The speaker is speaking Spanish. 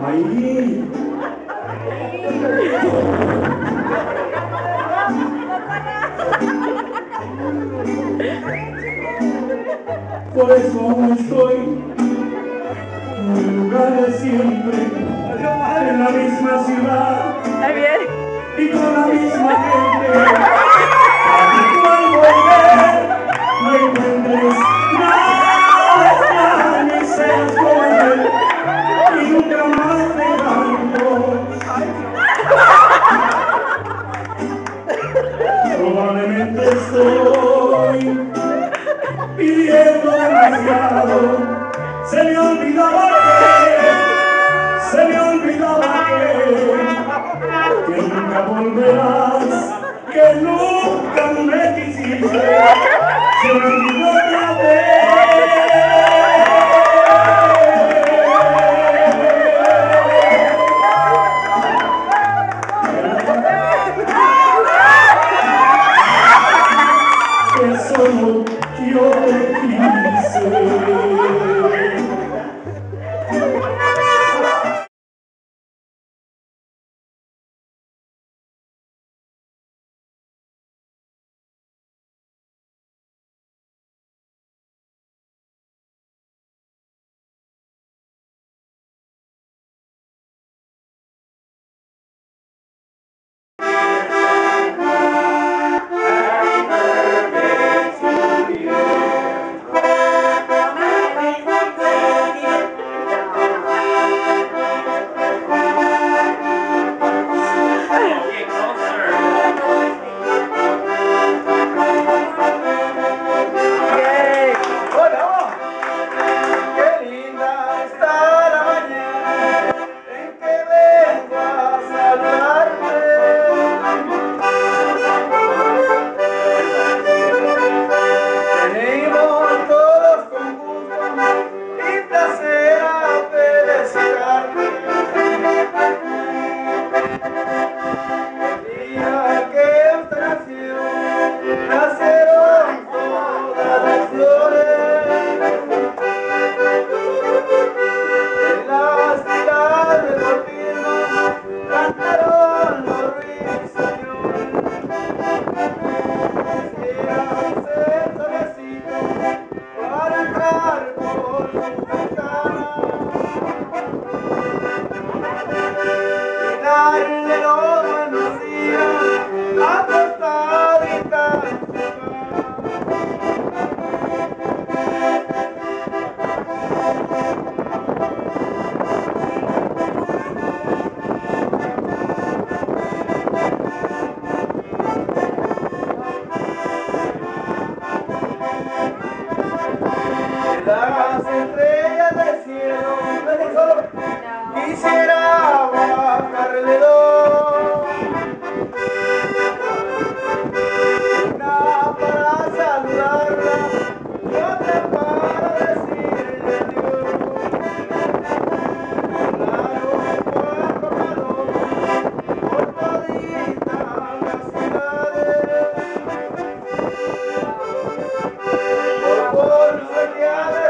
Ahí. Por eso aún estoy en el lugar de siempre, en la misma ciudad y con la misma gente. Al volver no encuentres nada extraño y seas como él y nunca más dejarlo. Probablemente estoy pidiendo demasiado. Se me olvidaba que nunca volverás, que nunca me quisiste. Se me olvidó otra vez. Que solo yo te quise. Las estrellas del cielo, quisiera bajarle dos, una para saludarla y otra para decirle adiós. Volaron cuatro palomas por toditas las ciudades, por polvo de